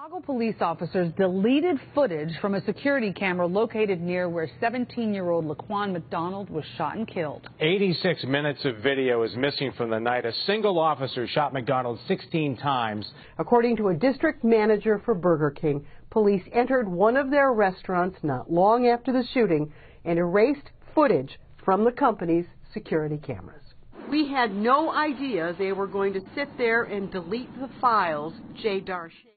Chicago police officers deleted footage from a security camera located near where 17-year-old Laquan McDonald was shot and killed. 86 minutes of video is missing from the night a single officer shot McDonald 16 times. According to a district manager for Burger King, police entered one of their restaurants not long after the shooting and erased footage from the company's security cameras. We had no idea they were going to sit there and delete the files, Jay Darche.